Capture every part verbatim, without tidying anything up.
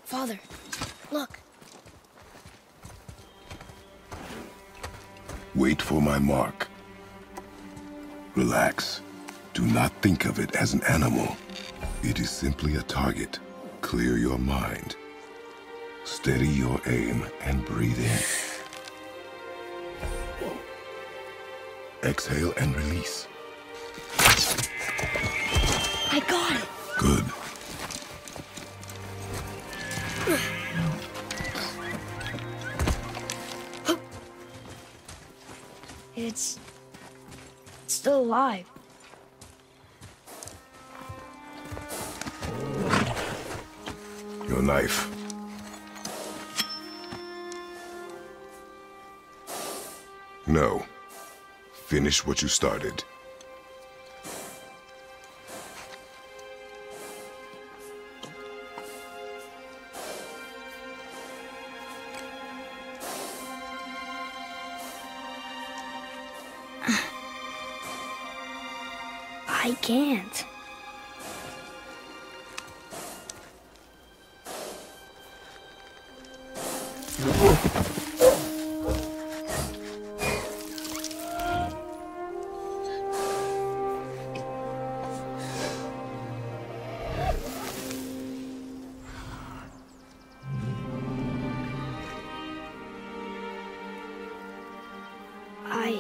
Father, look. Wait for my mark. Relax. Do not think of it as an animal. It is simply a target. Clear your mind. Steady your aim and breathe in. Exhale and release. I got it. Good. It's... it's still alive. Your knife. No. Finish what you started. I can't. I...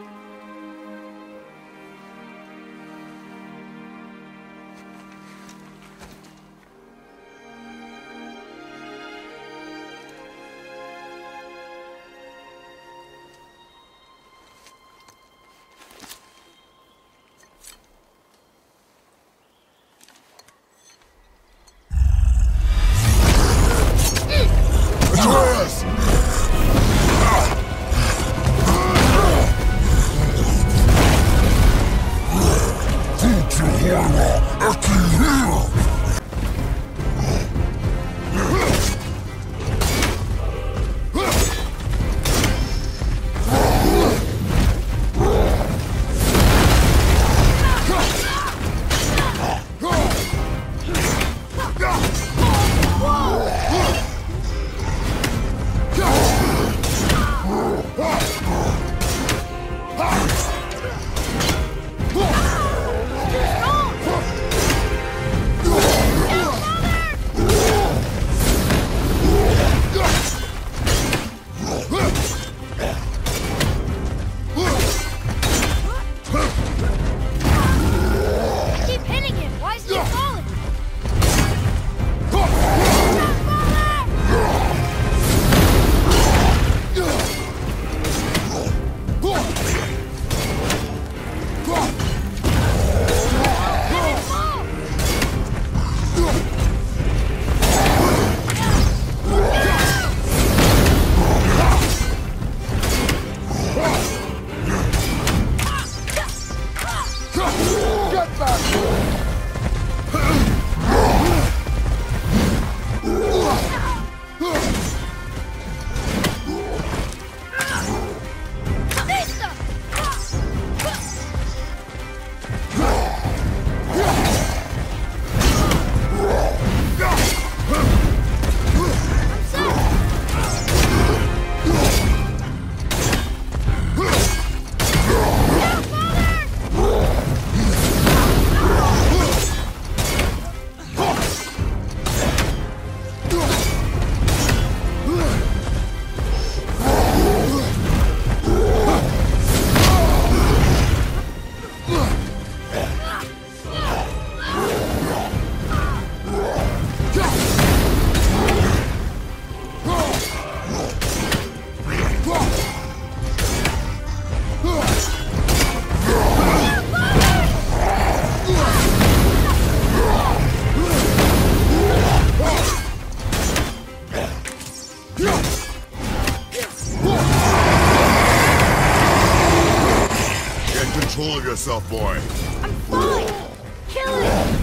Control yourself, boy. I'm fine! Kill him!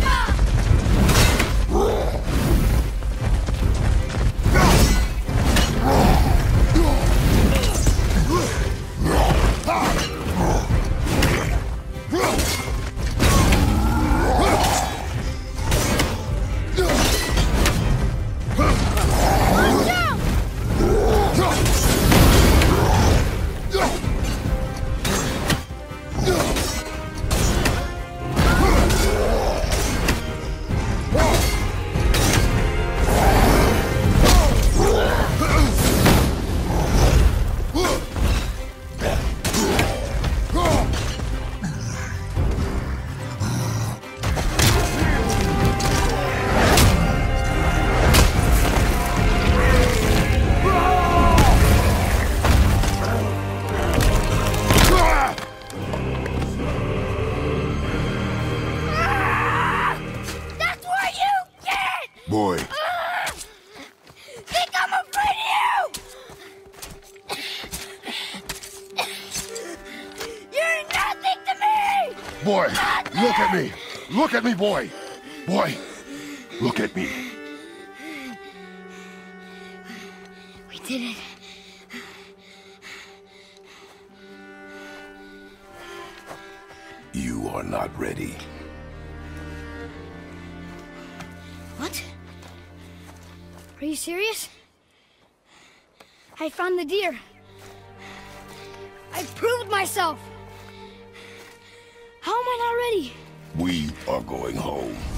Huh! Boy, look at me. Look at me, boy. Boy, look at me. We did it. You are not ready. What? Are you serious? I found the deer. I proved myself. How am I not ready? We are going home.